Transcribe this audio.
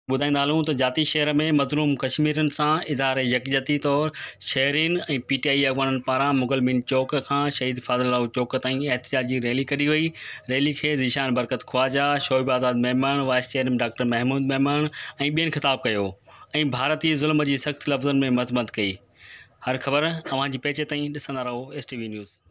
ॿुधाईंदा हलूं त जाती शहर में मज़लूम कश्मीरियुनि सां इज़हार यकजहती तौरु शहरियुनि ऐं PTI अॻवाननि पारां मुग़ल मीन चौक खां शहीद फाज़ल चौक ताईं एहतिजाजी रैली कढी वई। रैली खे Zeeshan Barkat Khwaja, Shoaib Azad Memon, vice chairman doctor Mahmood Memon ऐं ॿियनि ख़िताब कयो ऐं भारतीय ज़ुल्म जी सख़्त लफ़्ज़नि में मज़म्मत कई। हर ख़बर अव्हां जी पेज ताईं ॾिसंदा रहो STV न्यूज़।